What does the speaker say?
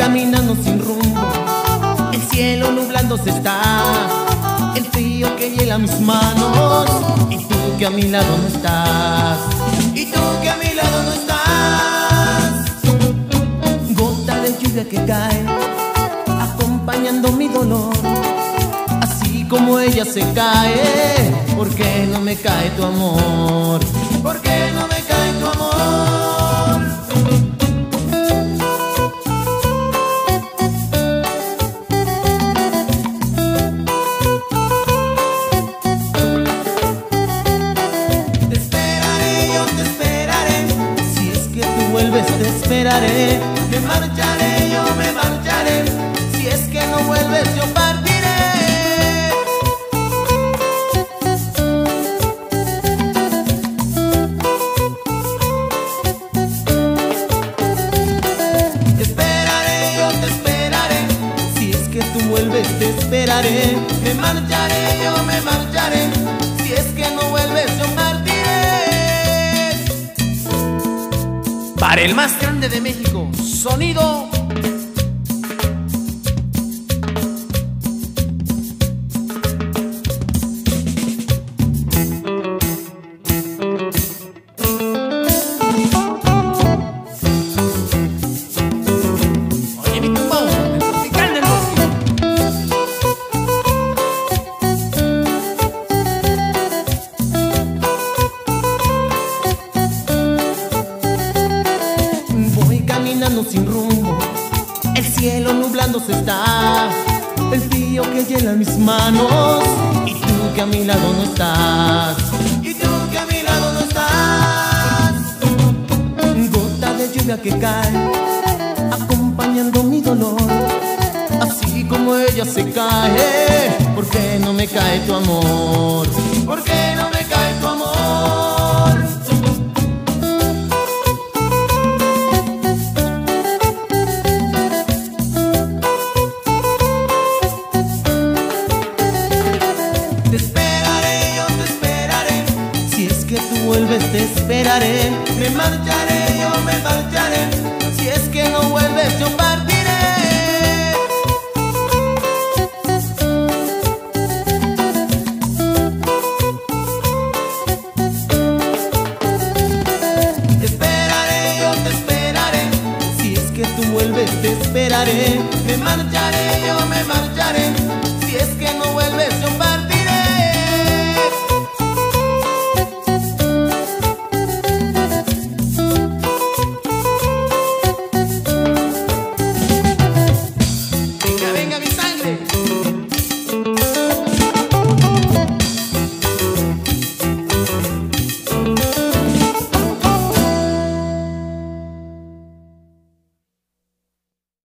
caminando sin rumbo, el cielo nublándose está, el frío que hiela mis manos, y tú que a mi lado no estás, y tú que a mi lado no estás. Gota de lluvia que cae, acompañando mi dolor, así como ella se cae. ¿Por qué no me cae tu amor? ¿Por qué no me cae tu amor? Te esperaré, me marcharé, yo me marcharé. Si es que no vuelves, yo partiré. Te esperaré, yo te esperaré. Si es que tú vuelves, te esperaré. Me marcharé, yo me marcharé. Si es que no vuelves, yo partiré. Para el más grande de México, sonido. Oye, mi tumbao, el tropical del bosque. Caminando sin rumbo, el cielo nublándose está, el frío que hiela mis manos, y tú que a mi lado no estás, y tú que a mi lado no estás. Gota de lluvia que cae, acompañando mi dolor, así como ella se cae. ¿Por qué no me cae tu amor? ¿Por qué no me cae tu amor? Vuelves, te esperaré, me marcharé, yo me marcharé. Si es que no vuelves, yo partiré. Te esperaré, yo te esperaré. Si es que tú vuelves, te esperaré. Me marcharé, yo me marcharé.